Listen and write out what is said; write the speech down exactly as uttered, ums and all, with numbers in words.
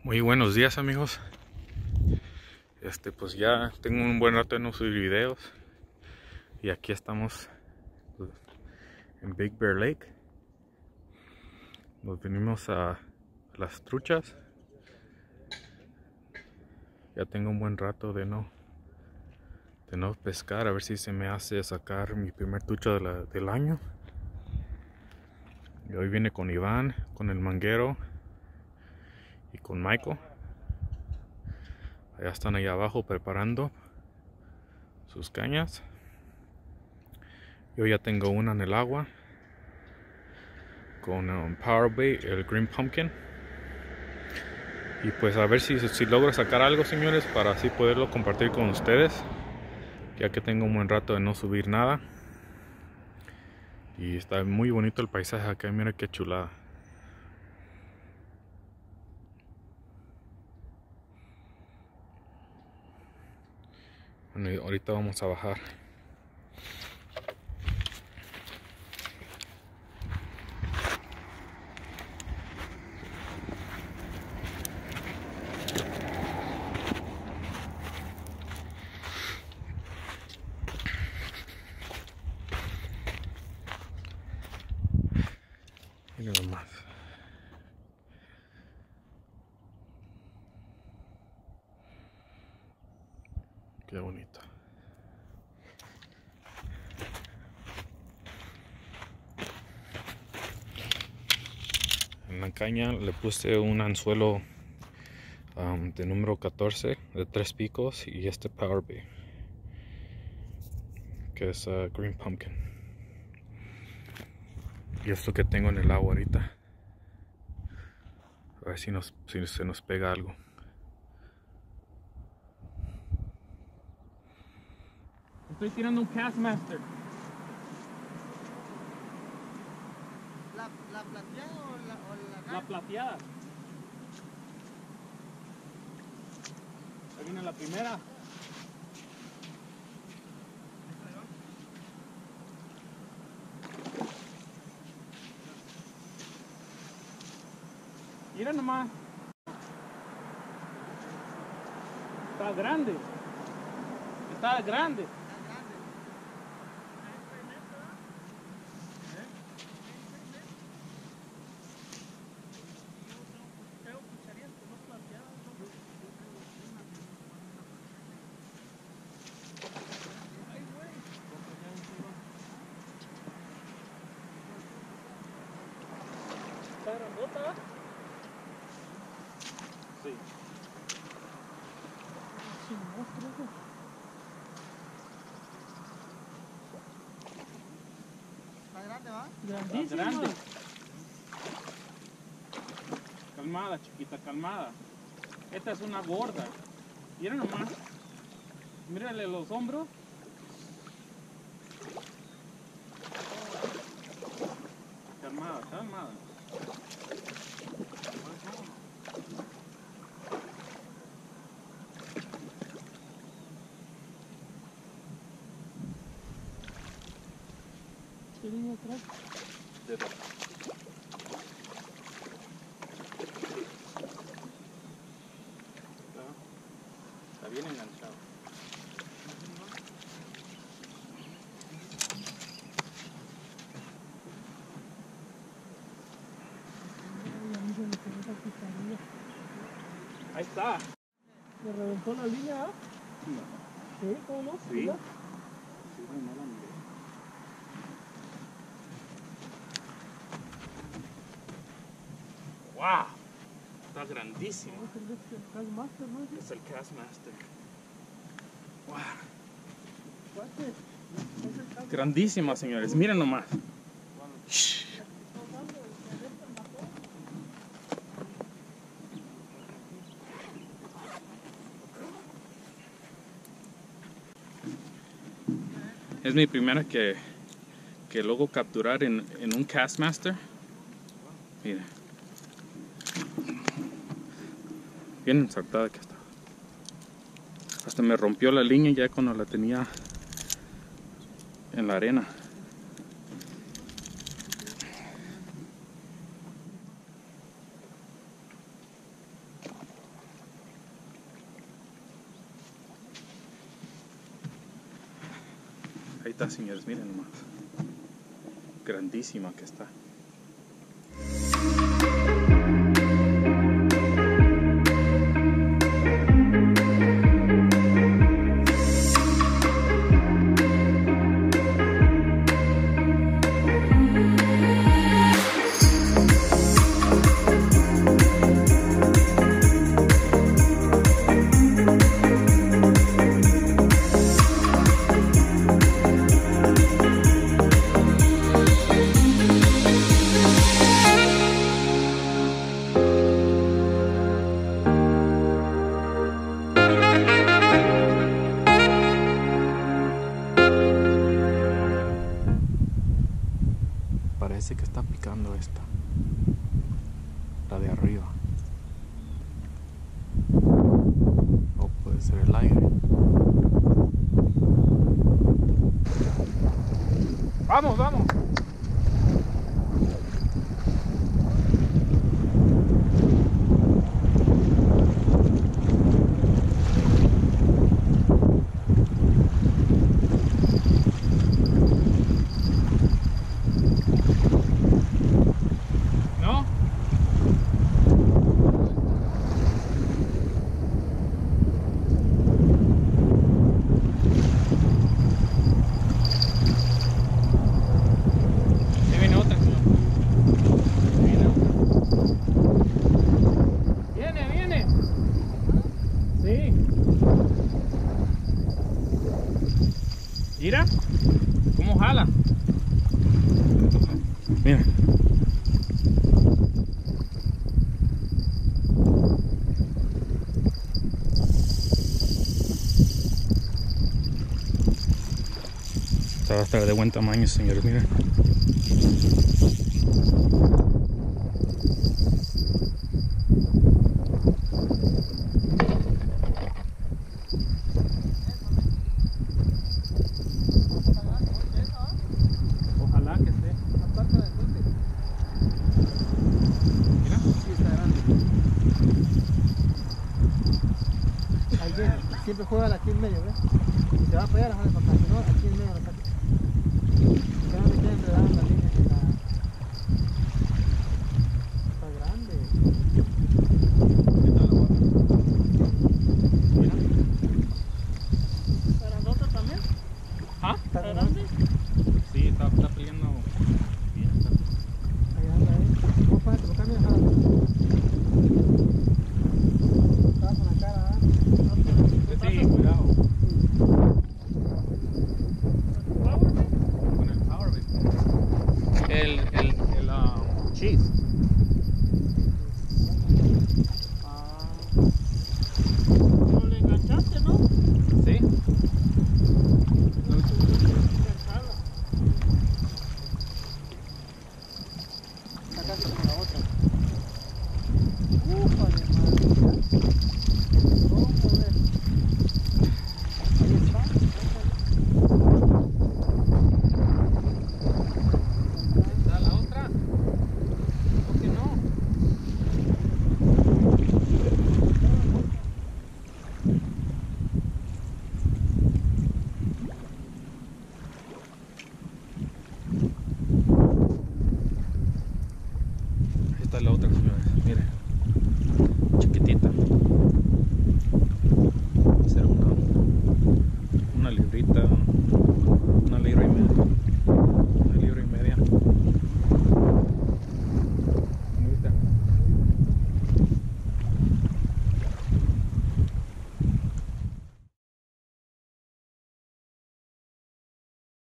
Muy buenos días, amigos. Este pues ya tengo un buen rato de no subir videos y aquí estamos pues, en Big Bear Lake. Nos venimos a las truchas. Ya tengo un buen rato de no de no pescar, a ver si se me hace sacar mi primer trucha de la, del año. Y hoy viene con Iván, con el manguero y con Michael. Allá están allá abajo preparando sus cañas. Yo ya tengo una en el agua con un Power Bait, el Green Pumpkin. Y pues a ver si, si logro sacar algo, señores, para así poderlo compartir con ustedes, ya que tengo un buen rato de no subir nada. Y está muy bonito el paisaje acá, mira qué chulada. Bueno, y ahorita vamos a bajar. Miren nomás. Qué bonito. En la caña le puse un anzuelo um, de número catorce de tres picos y este Power Bait, que es uh, Green Pumpkin. Y esto que tengo en el agua ahorita. A ver si, nos, si se nos pega algo. Estoy tirando un Castmaster. ¿La, la plateada o la, o la, La plateada. Ahí viene la primera. Mira nomás. Está grande. Está grande. ¿Está grandota? Sí. ¿Está grande, va? Está grande. Calmada, chiquita, calmada. Esta es una gorda. Mira nomás. Mírale los hombros. Calmada, calmada. ¿Qué línea atrás? De dos. Está, está bien enganchado. Ahí está. ¿Le reventó la línea? ¿Ah? No. ¿Sí? ¿Cómo no? Sí. Mira. Sí, no, no la miré. ¡Wow! Está grandísimo. Es el este, el Castmaster, ¿no? Es el Castmaster. ¡Wow! Cuate, es el Castmaster. Grandísima, señores. Miren nomás. Shh. Es mi primera que, que logro capturar en, en un Castmaster. Mira. Bien ensartada que está. Hasta me rompió la línea ya cuando la tenía en la arena. está, señores, miren nomás. Grandísima que está. Parece que está picando esta, la de arriba, o puede ser el aire. Vamos, vamos. Mira cómo jala. Mira. Esta va a estar de buen tamaño, señores, miren. Siempre juega aquí en medio, ¿ves? Si se va a pegar, la para acá, si no, aquí en medio la saca. Se van a meter enredado en la línea que está... Está grande. ¿Qué tal la otra? Mira. ¿Está grandota también? ¿Ah? ¿Está grande? Sí, está, está peleando bien. Está... Ahí anda, eh. ¿Cómo pasa? ¿Por acá me dejaron? Estaba con la cara, ¿ah? Sí, cuidado. Con el power bit. El, el, el uh, cheese. Ah. ¿No le enganchaste, no? Sí. Engancharla. Sacaste con la otra. Ufale, madre. ¿Cómo ves? Ahí está. ¿Está la otra? ¿Por qué no? Ahí está la otra, señores. Miren.